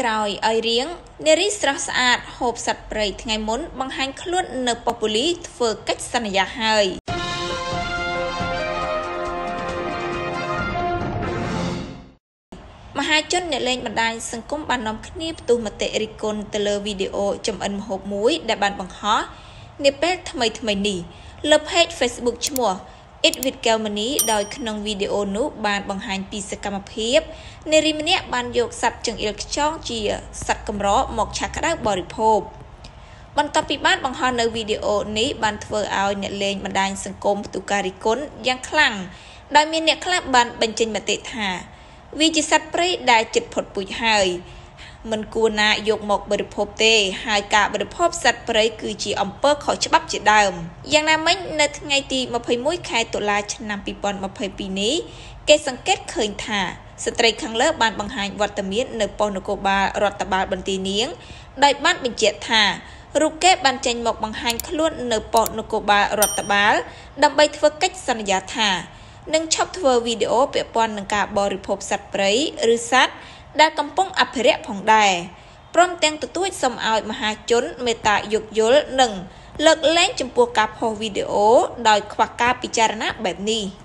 ក្រោយឲ្យរៀងនារីស្រស់ស្អាតហូបសត្វព្រៃថ្ងៃមុនបង្ហាញខ្លួននៅប៉ុស្តិ៍ប៉ូលីសធ្វើកិច្ចសន្យាហើយមហាជនអ្នកលេងបណ្ដាញសង្គមបាននាំគ្នាផ្ទុះមតិរិះគន់ទៅលើវីដេអូចំអិនម្ហូបមួយដែលបានបង្ហោះនាពេលថ្មីនេះលើ page Facebook ឈ្មោះ Eat with Germany ដោយក្នុងវីដេអូនោះបានបង្ហាញពីសកម្មភាពនារីម្នាក់បានយកសត្វចង្អៀលខ្យងជាសត្វកម្រមកឆាក្តៅបរិភោគបន្ទាប់ពីបានបង្ហោះនៅវីដេអូនេះបានធ្វើឲ្យអ្នកលេងបណ្ដាញសង្គមផ្ទុះការរិះគន់យ៉ាងខ្លាំងដោយមានអ្នកខ្លះបានបញ្ចេញមតិថាវាជាសត្វព្រៃដែលជិតផុតពូជហើយមិនគួរណាយកមកបរិភោគទេហើយការបរិភោគសត្វព្រៃគឺជាអំពើខុសច្បាប់ជាដើមយ៉ាងណាមិញនៅថ្ងៃទី21ខែតុលាឆ្នាំ2022នេះគេសង្កេតឃើញថាស្ត្រីខាងលើបានបង្ហាញវត្តមាននៅប៉ុស្តិ៍នគរបាលរដ្ឋបាលបន្ទាយនាងដោយបានបញ្ជាក់ថារូបគេបានចេញមកបង្ហាញខ្លួននៅប៉ុស្តិ៍នគរបាលរដ្ឋបាលដើម្បីធ្វើកិច្ចសន្យាថានឹងឈប់ធ្វើវីដេអូពាក់ព័ន្ធនឹងការបរិភោគសត្វព្រៃឬសត្វដែលកំពុងអភិរក្សផងដែរព្រមទាំងទទូចសូមឲ្យមហាជនមេត្តាយោគយល់និងលើកលែងចំពោះការផុសវីដេអូដោយខ្វះការពិចារណាបែបនេះ